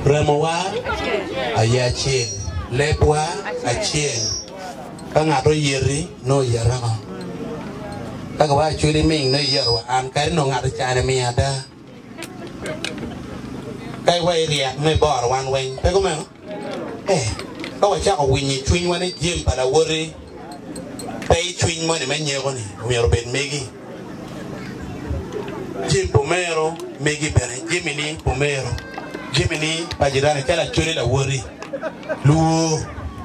Remowa ayachiel lepwa achiel kanga to yeri no yarama kaka wa chuli ming no yarwa an kari no ngata chane miada kai wa ria me bor wan wen pe ko me ko wa cha ko winyi twin wan jim para wori pe twin mo ne menye ko ni mi ro ben megi jim pomero megi bere jimini pomero jimini pajirani kala chuli la wori lu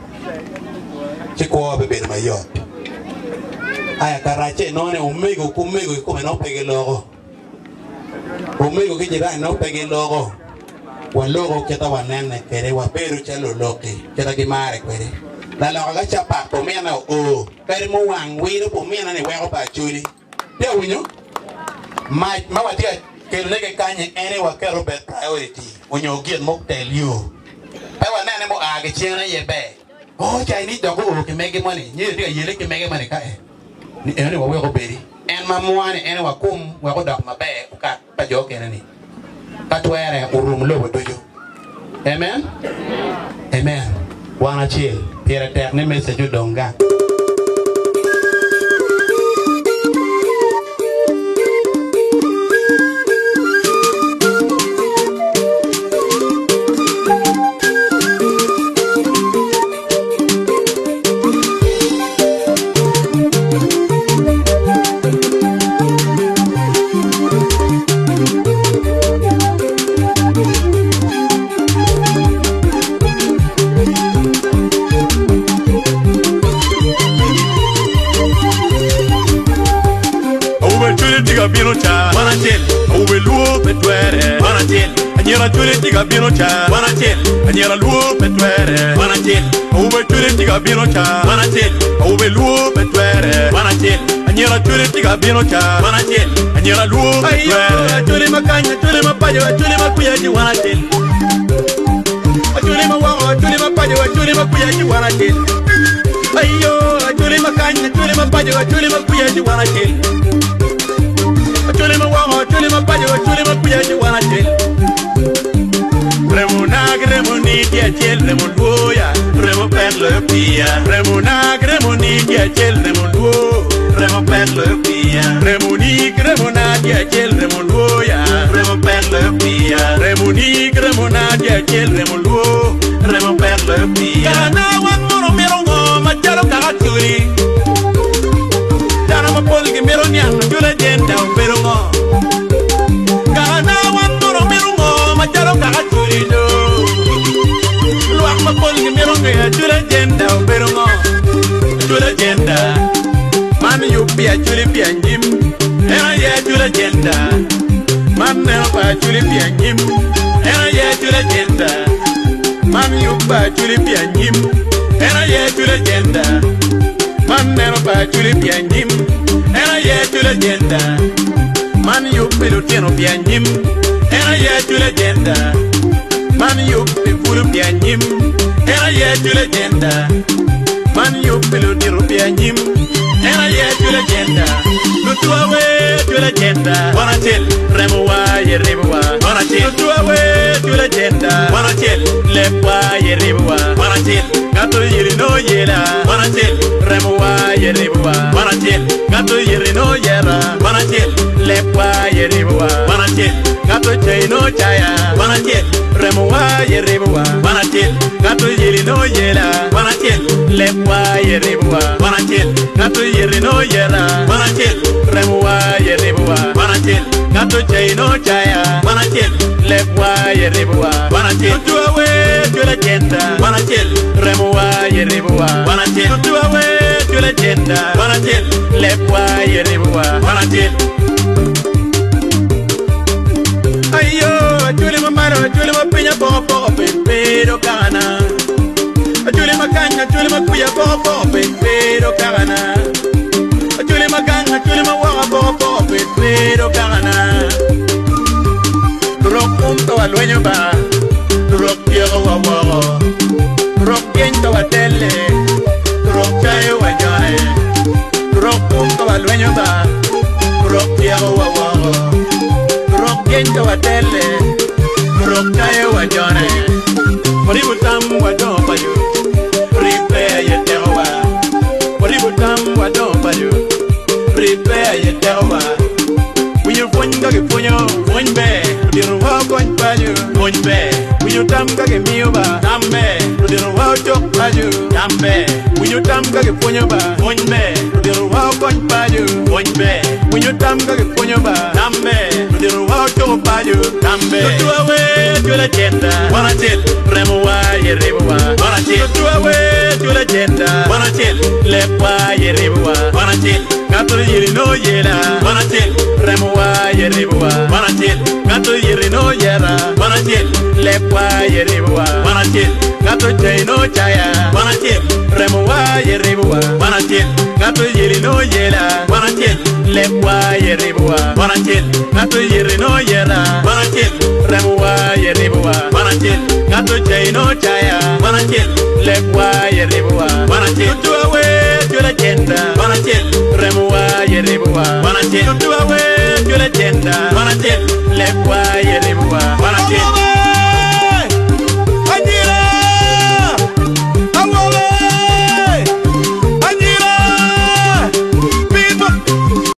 chiko bebe mayo aya karache no ne umego kumego ko no pege logo umego ke jira no pege logo wa logo ke ta wanene kere wa peru chelo loki kera ki mare kwere la logo ga chapa ko mena o kere mo wang wi ro po mena ne wa ko pa churi de winyo ma watia ke le ke kanye ene wa kero bet priority winyo giet mo tel you ai wa nene mo a ke chiena ye be oh chai ni dogo ke mege money ni ri ye le ke mege money ka ni ene wa we ko beri en ma muane ene wa kum wa ko dok mabe ka pa jo ke ni ka twere urum lo bo dojo amen amen wana chiel piera tek ne message donga tiga bino cha wanachel anyera luo petwere wanachel ube chure tiga bino cha wanachel ube luo petwere wanachel anyera chure tiga bino cha wanachel anyera luo petwere chure makanya chure mapaje chure makuyaji wanachel chure mawawa chure mapaje chure makuyaji wanachel ayo chure makanya chure mapaje chure makuyaji wanachel chure mawawa chure mapaje chure makuyaji wanachel Remunag remuni diachel remunduya remo perle pia Remunag remuni diachel remundu remo perle pia Remunig remuna diachel remunduya remo perle pia Remunig remuna diachel remundu remo perle pia Kana wan moro merongo macharo kakaturi Dana mapolgi meronyang jula jenda merongo Kana wan moro merongo macharo kakaturi Luang mapolgi merongo ya jula jenda merongo Jula jenda Man yupi chuli pianjim Era ya jula jenda Man nepa chuli pianjim Era ya jula jenda Man yupa chuli pianjim Era ya jula jenda Man nepa chuli pianjim Era ya jula jenda Man yupi lutieno pianjim Era ya jula jenda Man yupi fulu pianjim Era ya jula jenda Man yupi lutieno pianjim Era ye jula jenda Lutua we jula jenda Wanachel remuwa ye remuwa Wanachel Lutua we jula jenda Wanachel lepwa ye remuwa Wanachel Gato yiri no yela Wanachel remuwa ye remuwa Wanachel Gato yiri no yera Wanachel lepwa ye remuwa Wanachel Gato chay no chaya Wanachel remuwa ye remuwa Wanachel Gato yiri no yela Wanachel lepwa ye remuwa Wanachel Gato yiri no yera Wanachel remuwa ye remuwa Wanachel Gato chay no chaya Wanachel lepwa ye remuwa Wanachel Lutua we jula jenda Wanachel remuwa ye remuwa Wanachel Lutua we jula jenda Wanachel lepwa ye remuwa Wanachel Ayo juli mamaro juli mapinya popo pero kana Juli makanya juli makuya popo pero kana Juli makanya juli mawawa popo pero kana Rock punto al dueño ba Rock quiero wawa Rock viento a tele Rock chayo a yone Rock punto al dueño ba Rock quiero wawa Rock viento a tele Rock chayo a yone ka ke miuba tambe diro wa chok paju tambe winyu tam ka ke ponyo ba ponbe diro wa kon paju ponbe winyu tam ka ke ponyo ba tambe diro wa chok paju tambe tuwe tula jenda wana til remo wa yerewa wana til tuwe tula jenda wana til lepa yerewa wana til kato yiri no yera wana til remo wa yerewa wana til kato yiri no yera wana til lepa yerewa wana til kato jay no chaya wana til remo wa yerewa wana til kato yiri no yera wana til lepa yerewa wana til kato yiri no yera wana til remo wa yerewa wana til kato jay no chaya wana til lepa yerewa wana til tuwe tula jenda wana til remo wa yerewa wana til tuwe tula jenda wana til lepa yerewa